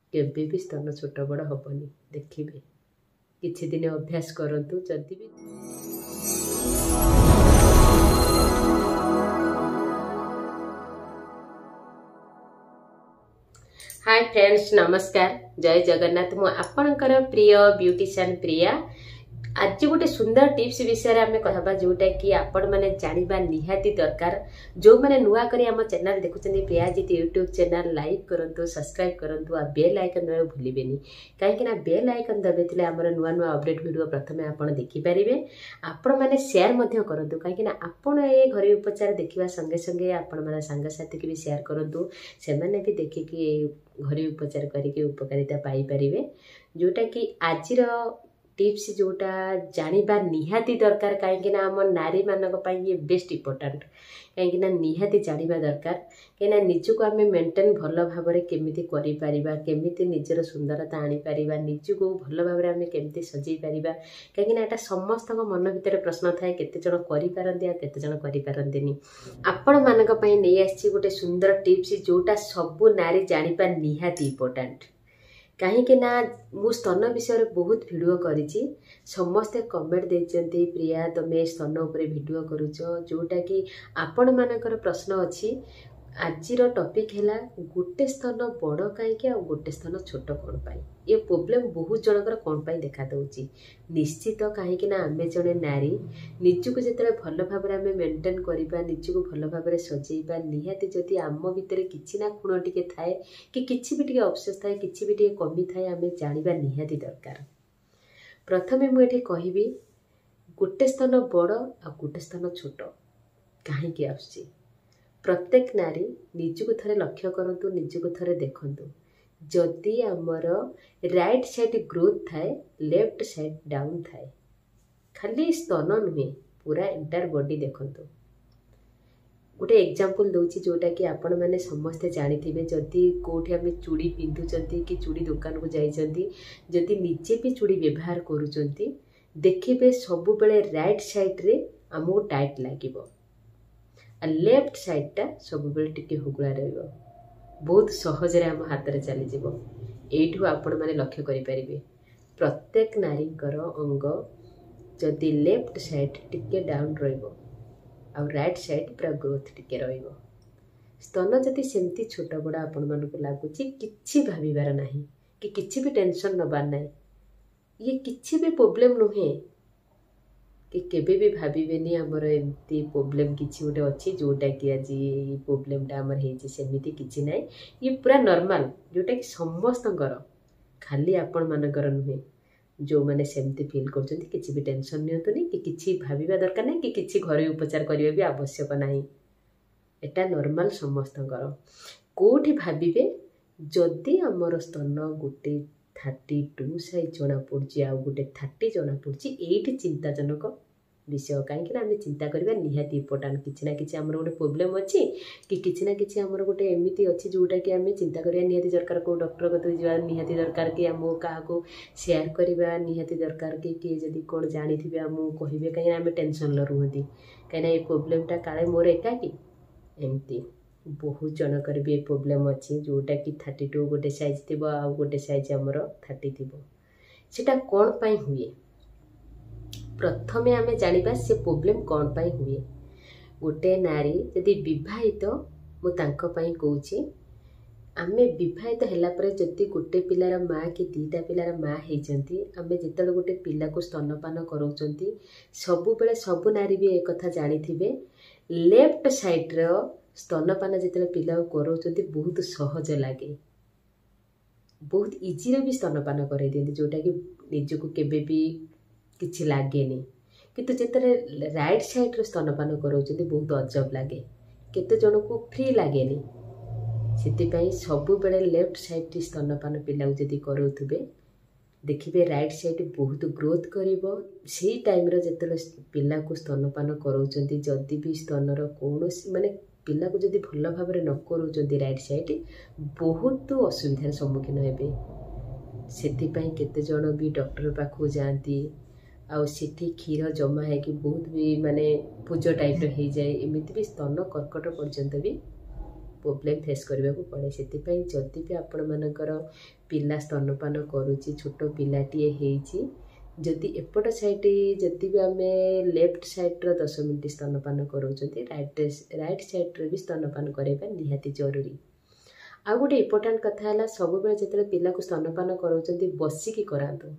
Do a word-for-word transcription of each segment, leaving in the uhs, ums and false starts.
केबे भी स्तन छोट बड़ हबनी। देखिए किछि दिन अभ्यास करंतु जदि भी हाय फ्रेंड्स नमस्कार जय जगन्नाथ मु आपणकर प्रिय ब्यूटिशियन प्रिया आज गोटे सुंदर टिप्स विषय आम कहबा जोटा कि आपण माने जानिबा निहाती दरकार। जो माने नुआ करी हम चैनल देखुचंदी Priya ji YouTube channel like करंतु सब्सक्राइब करंतु आ बेल आइकन दबा भूलिबेनी काहे ना बेल आइकन दबेथिले हमर नुआ नुआ अपडेट वीडियो प्रथमे आपण देखि परिबे। आपण माने शेयर मध्य करंतु काहे ना आपण ए घरे उपचार देखिबा संगे संगे आपण माने संग साथी के भी शेयर करंतु से माने भी देखि कि घरे उपचार करिके उपकारिता पाई परिबे। जोटा कि आजिर टिप्स जोटा जानिबा निहाती दरकार कहीं आम नारी मानक ये बेस्ट इम्पोर्टाट कहीं निहाती जानिबा दरकार कहीं निजको आम मेंटेन भल भाव केमिति करि परिबा केमिति निजर सुंदरता आनी परिबा निजको भल भाव आम केमिति सजई परिबा कहीं एटा समस्त मन भितर प्रश्न थाए केते जण करि पारंती आ केते जण करि पारंतीनी। आपण मानक पई नै आछि गोटे सुंदर टिप्स जोटा सबु नारी जानिबा निहाती इम्पोर्टाट कहीं ना मु स्तन विषय बहुत वीडियो करिछि समस्ते कमेंट देचंती प्रिया तमे स्तन उपरे वीडियो करूछ जोटा कि आपण मानकर प्रश्न अछि। आजिर टॉपिक हैला गोटे स्तन बड़ कहीं आ गोटे स्तन छोट कौन पाई ये प्रॉब्लम बहुत जनकर कौन पाई देखा दउछि। निश्चित कहीं ना आमे जने नारी निजको जेतले भल भाव आमे मेंटेन करिबा निजको भल भाव सजेइबा निहाती जदि आम भितर किछि ना खुण टिके थाए कि किछि भी टिके अफसोस थाए किछि भी टिके कमी थाए आमे जानिबा निहाती दरकार। प्रथमे मु एठी कहिबी गोटे स्तन बड़ आ गोटे स्तन छोट काहे कि आउछि। प्रत्येक नारी निजको थरे लक्ष्य करंतु निजको थरे देखंतु जदि आमर राइट साइड ग्रोथ थाए लेफ्ट साइड डाउन थाए खाली स्तन नुहे पूरा एंटायर बॉडी देखंतु। गोटे एग्जांपल दउछि जोटा कि आपण माने समस्ते जानिथिबे जदि कोठी आमे चूड़ी पिंधुचंती कि चूड़ी दुकान को जाइचंती जदि निजे भी चूड़ी व्यवहार करूचंती देखिबे सब बेले राइट साइड रे हमको टाइट लागिबो आ लेफ्ट साइड टा सब बेले टिके हुगुला रहइबो बहुत सहज रे हम हाथ रे चली जिवो। एठु आपण माने लक्ष्य करि परिबे प्रत्येक नारीकर अंग जदि लेफ्ट साइड टिके डाउन रहइबो आ राइट साइड पूरा ग्रोथ टिके रहइबो। स्तन जदि सेमती छोट बड़ा आपण मानको लागुची किछि भाबिबार नाही कि किछि भी टेंशन नबार नाही ये किछि भी प्रॉब्लम नुहे कि केबे भी भाबिबेनी हमर एमती प्रॉब्लम किछि गोटे अछि जोटा कि आज ये प्रॉब्लमटा हमर हेछि सेमिति किछि नाही ये पूरा नॉर्मल जोटा कि समस्तंकर खाली आपण मानकर नुहे जो माने सेमती फील करछन्ती किछि भी टेंशन नियंतुनी कि किछि भाबिबा दरकार नाही कि किछि घरे उपचार करिवे भी आवश्यक नाही एटा नॉर्मल समस्तंकर। कोठी भाबिबे जदि हमर स्तन गोटे थर्टी टू साइज जना पड़छि आ गोटे थर्टी जना पड़छि एठी चिंताजनक विषय कहीं आम चिंता करबा निहाती इम्पोर्टाट किछि ना किछि हमर गोटे प्रॉब्लम अछि कि किछि ना किछि हमर गोटे एमिति अछि जोटा कि आम चिंता करबा निहाती दरकार को डॉक्टर को जवा निहाती दरकार कि हम का को शेयर करबा निहाती दरकार कि कि जदि कोन जानिथिबे हम कहिबे कहीं आम टेंशन ल रहंती कहीं ना ये प्रॉब्लमटा काले मोर एका कि एमती बहुत जनकर भी प्रॉब्लम अच्छी जोटा कि थर्टी टू गोटे साइज थी आ गोटे साइज आमर थर्टी थी सेटा कौन पाई हुए प्रथमे आमे जानिबा से प्रॉब्लम कौन पाई हुए। गोटे नारी यदि विवाहित मु तांको पाई कहूची आमे विवाहित हैला परे जति गोटे पिलार माँ कि दीटा पिलार माँ होइचंती आमे जेतले गोटे पिला को स्तनपान कराउचंती सबु बेले सबु नारी भी एक कथा जानिथिबे लेफ्ट साइड रो स्तनपान जिते पिला कराउचंती बहुत सहज लगे बहुत इजी रे भी स्तनपान कराई दियंती जोटा कि निजको केबे भी किछि लागेनी किंतु जेतरे राइट साइड रो स्तनपान कराउचंती बहुत अजब लगे केते जन को फ्री लागेनी सेति सबु बेले लेफ्ट साइड स्तनपान पिला जदि कराउथबे देखिए राइट साइड बहुत ग्रोथ करिवो से टाइम रो जेतले पिला को स्तनपान कराउचंती जदि भी स्तनर कोनोसी माने पिला को जदि भल भाव न करूचंती राइट साइड बहुत असुविधार सम्मुखीन हेबे सेतिपाई केते जण भी डॉक्टर पाखु जाती आउ सेठी क्षीर जमा है कि बहुत भी माने पूज टाइप हो जाए एमती भी स्तन कर्कट पर्यंत भी प्रोब्लेम फेस करने को पड़े। से जदि भी आपण मानकर पिला स्तनपान करुच्ची छोट पिलाटीए होती जदि एपट साइड जदि भी आम लेफ्ट साइड्र दस मिनिट स्तनपान करोच राइट राइट साइड्रे भी स्तनपान करवा निहाती जरूरी। आ गोटे इम्पोर्टाट कथा है सब जो पिला को स्तनपान करोच बसिकी करातु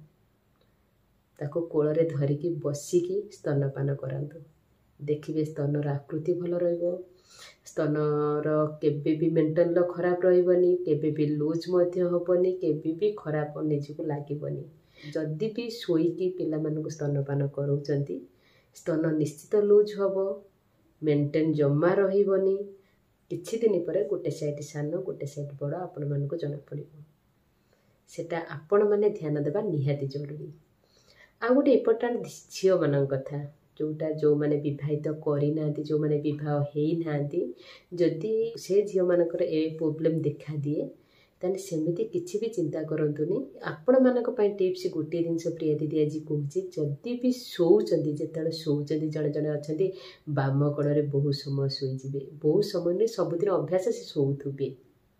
ताको कोଳରେ धरिकी बसिकी स्तनपान करातु देखिए स्तनर आकृति भल रहिबो स्तनर केबे भी मेंटेन खराब रहिबनी केबे भी लूज मध्य होबनी केबे भी खराब निजको लागबनी। जदि भी शोईकी पिला मानकु स्तनपान करूचंती स्तन निश्चित लूज होबो मेंटेन जम्मा रहिबनी किछि दिन पर गोटे साइड सान गोटे साइड बड़ आपण मानकु जना पड़िबो सेटा आपण माने ध्यान देबा निहाती जरूरी। आ गोटे इम्पोर्टाट झियो मान कथा जोटा जो माने विवाहित करना जो माने विवाह होना जदि से झील मानकर ए प्रोब्लेम देखा दिए ताने सेमिति किछि भी चिंता करंतुनी। आपण मानक पई टिप्स गोटे जिनस प्रिया दीदी आज कहूँ जदि भी शोचंदी जेतले शोचंदी जड़े जड़े अच्छे बाम कड़े बहुत समय शोजे बहुत समय नहीं सबुदिन अभ्यास से शोथुबे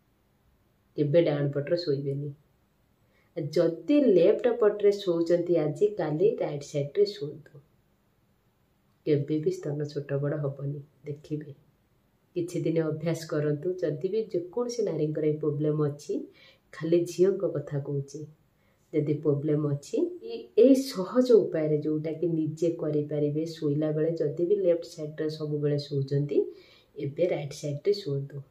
केबे डाण पटर शोबेनी जदि लेफ्ट पट्रे शोचंती आज काली राइट साइड्रे शोतु केबे भी स्तन छोट बड़ हेनी देखिए किछि दिन अभ्यास करंतु जदि भी जेकोसी नारी प्रोब्लेम अच्छी खाली झील कथा कहूँ जदि प्रोब्लेम अच्छी ये सहज उपाय जोटा कि निजे करें शोला बेले जदि भी लेफ्ट साइड्रे सब बेले शोचंती एबे राइट साइड्रे शोतु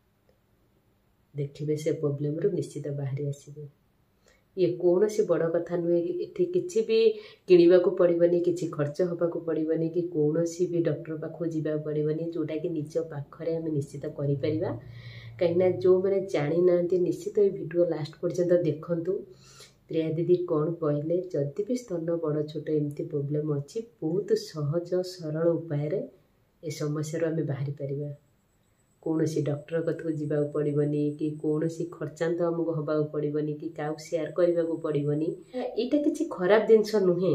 देखिए से प्रोब्लेम रू निश्चित बाहरी आसबे। ये कौन सी बड़ कथा नुहे कि किसी भी किणवा को पड़ोनी कि खर्च होगाकू पड़ोनी कि कौन सी भी डॉक्टर पाखु जावा पड़ोनी जोटा कि निज पाखे आम निश्चित करें कहीं जो मैंने जानी ना निश्चित ये वीडियो लास्ट पर्यंत देखंतु प्रिया दीदी कौन कहले जदि भी स्तन बड़ छोट एमती प्रोब्लेम अच्छी बहुत सहज सरल उपाय ए समस्या आम बाहरी पारिबा कौन सी डॉक्टर कथू जावा पड़ोनी कि कौन सी खर्चांत आमको हवा पड़ोनी कि क्या सेयार करने को पड़ोनी यहाँ किसी खराब जिनस नुहे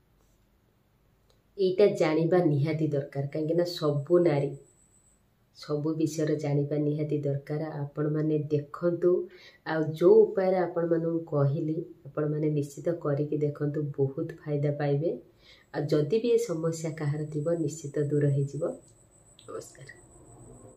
यहाँ जाना निहाती दरकार कहीं सबू नारी सबू विषय जाना निहाती दरकार। आपण मैंने देखंतु आ जो उपाय आपण मानू कहली आपण मैंने निश्चित करके देखंतु बहुत फायदा पाइबे आ जदि भी ये समस्या कहार थी निश्चित दूर हो। नमस्कार।